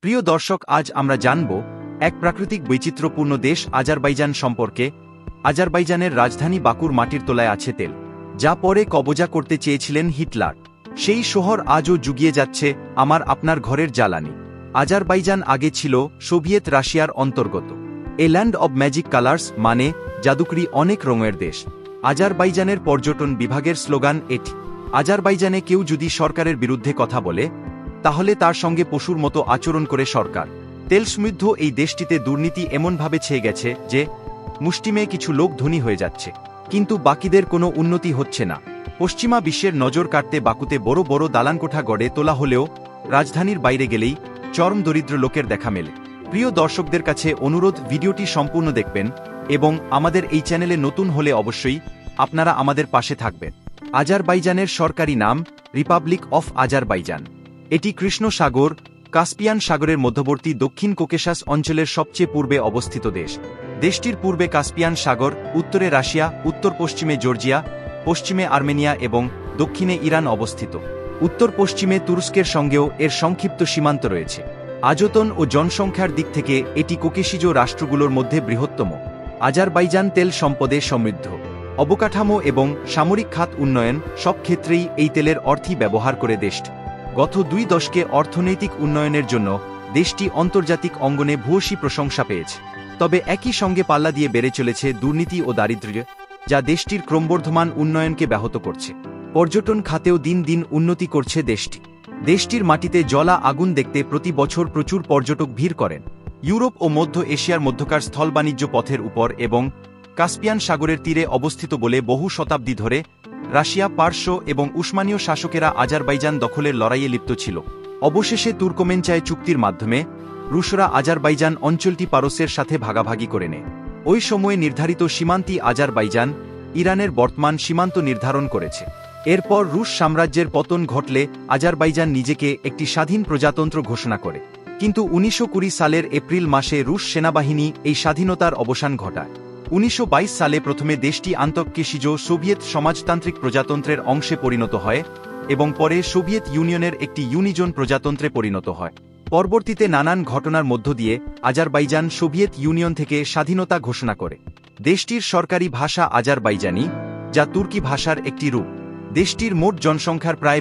প্রিয় দর্শক, আজ আমরা জানব এক প্রাকৃতিক বৈচিত্র্যপূর্ণ দেশ আজারবাইজান সম্পর্কে। আজারবাইজানের রাজধানী বাকুর মাটির তলায় আছে তেল, যা পরে কবজা করতে চেয়েছিলেন হিটলার। সেই শহর আজও জুগিয়ে যাচ্ছে আপনার ঘরের জ্বালানি। আজারবাইজান আগে ছিল সোভিয়েত রাশিয়ার অন্তর্গত। A land of magic colours, মানে জাদুকরি অনেক রঙের দেশ। আজারবাইজানের পর্যটন বিভাগের স্লোগান এটি। আজারবাইজানে কেউ যদি সরকারের বিরুদ্ধে কথা বলে, তাহলে তার সঙ্গে পশুর মতো আচরণ করে সরকার। তেল সমৃদ্ধ এই দেশটিতে দুর্নীতি এমনভাবে ছেয়ে গেছে যে মুষ্টিমেয় কিছু লোক ধনী হয়ে যাচ্ছে, কিন্তু বাকিদের কোনো উন্নতি হচ্ছে না। পশ্চিমা বিশ্বের নজর কাটতে বাকুতে বড় বড় দালানকোঠা গড়ে তোলা হলেও রাজধানীর বাইরে গেলেই চরম দরিদ্র লোকের দেখা মেলে। প্রিয় দর্শকদের কাছে অনুরোধ, ভিডিওটি সম্পূর্ণ দেখবেন এবং আমাদের এই চ্যানেলে নতুন হলে অবশ্যই আপনারা আমাদের পাশে থাকবেন। আজারবাইজানের সরকারি নাম রিপাবলিক অফ আজারবাইজান। এটি কৃষ্ণ সাগর, কাস্পিয়ান সাগরের মধ্যবর্তী দক্ষিণ ককেশাস অঞ্চলের সবচেয়ে পূর্বে অবস্থিত দেশ। দেশটির পূর্বে কাস্পিয়ান সাগর, উত্তরে রাশিয়া, উত্তর পশ্চিমে জর্জিয়া, পশ্চিমে আর্মেনিয়া এবং দক্ষিণে ইরান অবস্থিত। উত্তর পশ্চিমে তুরস্কের সঙ্গেও এর সংক্ষিপ্ত সীমান্ত রয়েছে। আয়তন ও জনসংখ্যার দিক থেকে এটি ককেশীয় রাষ্ট্রগুলোর মধ্যে বৃহত্তম। আজারবাইজান তেল সম্পদে সমৃদ্ধ। অবকাঠামো এবং সামরিক খাত উন্নয়ন সব ক্ষেত্রেই এই তেলের অর্থই ব্যবহার করে দেশটি। গত 2 দশকে অর্থনৈতিক উন্নয়নের জন্য দেশটি আন্তর্জাতিক অঙ্গনে ভূয়সী প্রশংসা পেয়েছে। তবে একই সঙ্গে পাল্লা দিয়ে বেড়ে চলেছে দুর্নীতি ও দারিদ্র্য, যা দেশটির ক্রমবর্ধমান উন্নয়নকে ব্যাহত করছে। পর্যটন খাতেও দিন দিন উন্নতি করছে দেশটি। দেশটির মাটিতে জ্বলা আগুন দেখতে প্রতি বছর প্রচুর পর্যটক ভিড় করেন। ইউরোপ ও মধ্য এশিয়ার মধ্যকার স্থল বাণিজ্য পথের উপর এবং কাস্পিয়ান সাগরের তীরে অবস্থিত বলে বহু শতাব্দী ধরে রাশিয়া, পারস্য এবং উসমানীয় শাসকেরা আজারবাইজান দখলের লড়াইয়ে লিপ্ত ছিল। অবশেষে তুর্কমেনচাই চুক্তির মাধ্যমে রুশরা আজারবাইজান অঞ্চলটি পারস্যের সাথে ভাগাভাগি করে নেয়। ওই সময়ে নির্ধারিত সীমান্তি আজারবাইজান ইরানের বর্তমান সীমান্ত নির্ধারণ করেছে। এরপর রুশ সাম্রাজ্যের পতন ঘটলে আজারবাইজান নিজেকে একটি স্বাধীন প্রজাতন্ত্র ঘোষণা করে, কিন্তু 1920 সালের এপ্রিল মাসে রুশ সেনাবাহিনী এই স্বাধীনতার অবসান ঘটায়। 1922 সালে প্রথমে দেশটি আন্তঃকেশীয় সোভিয়েত সমাজতান্ত্রিক প্রজাতন্ত্রের অংশে পরিণত হয় এবং পরে সোভিয়েত ইউনিয়নের একটি ইউনিজন প্রজাতন্ত্রে পরিণত হয়। পরবর্তীতে নানান ঘটনার মধ্য দিয়ে আজারবাইজান সোভিয়েত ইউনিয়ন থেকে স্বাধীনতা ঘোষণা করে। দেশটির সরকারি ভাষা আজারবাইজানি, যা তুর্কি ভাষার একটি রূপ। দেশটির মোট জনসংখ্যার প্রায়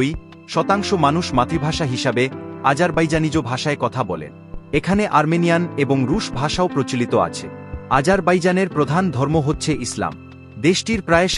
92% মানুষ মাতৃভাষা হিসাবে আজারবাইজানিজ ভাষায় কথা বলেন। এখানে আর্মেনিয়ান এবং রুশ ভাষাও প্রচলিত আছে। আজারবাইজানের প্রধান ধর্ম হচ্ছে ইসলাম। দেশটির প্রায়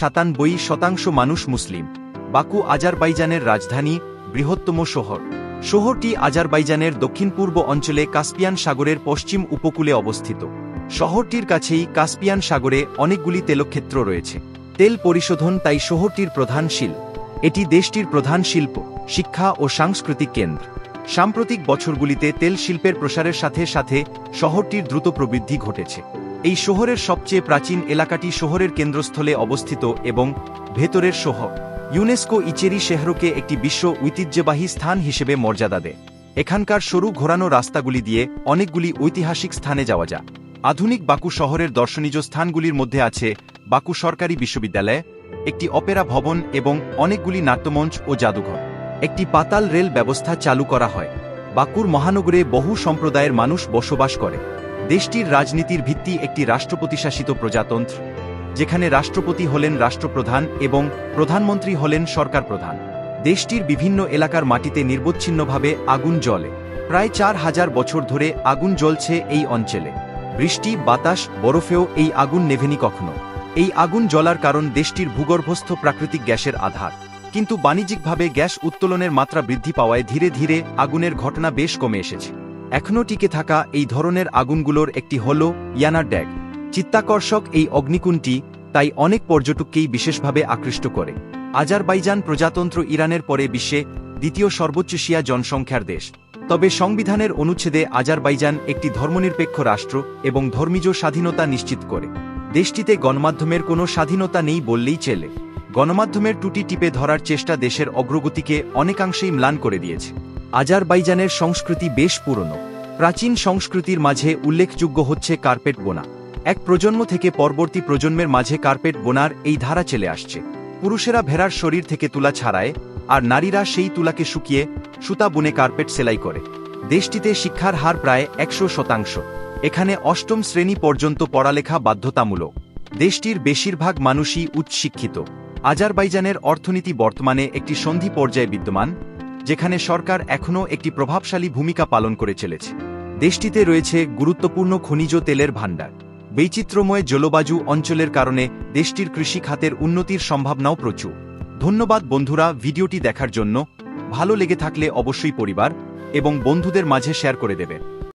97% মানুষ মুসলিম। বাকু আজারবাইজানের রাজধানী, বৃহত্তম শহর। শহরটি আজারবাইজানের দক্ষিণ পূর্ব অঞ্চলে কাস্পিয়ান সাগরের পশ্চিম উপকূলে অবস্থিত। শহরটির কাছেই কাস্পিয়ান সাগরে অনেকগুলি তেলক্ষেত্র রয়েছে। তেল পরিশোধন তাই শহরটির প্রধান শিল্প। এটি দেশটির প্রধান শিল্প, শিক্ষা ও সাংস্কৃতিক কেন্দ্র। সাম্প্রতিক বছরগুলিতে তেল শিল্পের প্রসারের সাথে সাথে শহরটির দ্রুত প্রবৃদ্ধি ঘটেছে। এই শহরের সবচেয়ে প্রাচীন এলাকাটি শহরের কেন্দ্রস্থলে অবস্থিত এবং ভেতরের শহর। ইউনেস্কো ইচেরি শহরকে একটি বিশ্ব ঐতিহ্যবাহী স্থান হিসেবে মর্যাদা দেয়। এখানকার সরু ঘোরানো রাস্তাগুলি দিয়ে অনেকগুলি ঐতিহাসিক স্থানে যাওয়া যায়। আধুনিক বাকু শহরের দর্শনীয় স্থানগুলির মধ্যে আছে বাকু সরকারি বিশ্ববিদ্যালয়, একটি অপেরা ভবন এবং অনেকগুলি নাট্যমঞ্চ ও জাদুঘর। একটি পাতাল রেল ব্যবস্থা চালু করা হয়। বাকুর মহানগরে বহু সম্প্রদায়ের মানুষ বসবাস করে। দেশটির রাজনীতির ভিত্তি একটি রাষ্ট্রপতি শাসিত প্রজাতন্ত্র, যেখানে রাষ্ট্রপতি হলেন রাষ্ট্রপ্রধান এবং প্রধানমন্ত্রী হলেন সরকার প্রধান। দেশটির বিভিন্ন এলাকার মাটিতে নিরবচ্ছিন্নভাবে আগুন জ্বলে। প্রায় 4000 বছর ধরে আগুন জ্বলছে এই অঞ্চলে। বৃষ্টি, বাতাস, বরফেও এই আগুন নেভেনি কখনো। এই আগুন জ্বলার কারণ দেশটির ভূগর্ভস্থ প্রাকৃতিক গ্যাসের আধার, কিন্তু বাণিজ্যিকভাবে গ্যাস উত্তোলনের মাত্রা বৃদ্ধি পাওয়ায় ধীরে ধীরে আগুনের ঘটনা বেশ কমে এসেছে। এখনও টিকে থাকা এই ধরনের আগুনগুলোর একটি হল ইয়ানা ড্যাগ। চিত্তাকর্ষক এই অগ্নিকুণ্ডটি তাই অনেক পর্যটককেই বিশেষভাবে আকৃষ্ট করে। আজারবাইজান প্রজাতন্ত্র ইরানের পরে বিশ্বে দ্বিতীয় সর্বোচ্চ শিয়া জনসংখ্যার দেশ। তবে সংবিধানের অনুচ্ছেদে আজারবাইজান একটি ধর্মনিরপেক্ষ রাষ্ট্র এবং ধর্মীয় স্বাধীনতা নিশ্চিত করে। দেশটিতে গণমাধ্যমের কোনো স্বাধীনতা নেই বললেই চলে। গণমাধ্যমের টুটি টিপে ধরার চেষ্টা দেশের অগ্রগতিকে অনেকাংশেই ম্লান করে দিয়েছে। আজারবাইজানের সংস্কৃতি বেশ পুরনো। প্রাচীন সংস্কৃতির মাঝে উল্লেখযোগ্য হচ্ছে কার্পেট বোনা। এক প্রজন্ম থেকে পরবর্তী প্রজন্মের মাঝে কার্পেট বোনার এই ধারা চলে আসছে। পুরুষেরা ভেড়ার শরীর থেকে তুলা ছাড়ায়, আর নারীরা সেই তুলাকে শুকিয়ে সুতা বুনে কার্পেট সেলাই করে। দেশটিতে শিক্ষার হার প্রায় 100%। এখানে অষ্টম শ্রেণী পর্যন্ত পড়ালেখা বাধ্যতামূলক। দেশটির বেশিরভাগ মানুষই উচ্চশিক্ষিত। আজারবাইজানের অর্থনীতি বর্তমানে একটি সন্ধি পর্যায়ে বিদ্যমান, যেখানে সরকার এখনও একটি প্রভাবশালী ভূমিকা পালন করে চলেছে। দেশটিতে রয়েছে গুরুত্বপূর্ণ খনিজ তেলের ভাণ্ডার। বৈচিত্র্যময় জলবায়ু অঞ্চলের কারণে দেশটির কৃষি খাতের উন্নতির সম্ভাবনাও প্রচুর। ধন্যবাদ বন্ধুরা ভিডিওটি দেখার জন্য। ভালো লেগে থাকলে অবশ্যই পরিবার এবং বন্ধুদের মাঝে শেয়ার করে দেবে।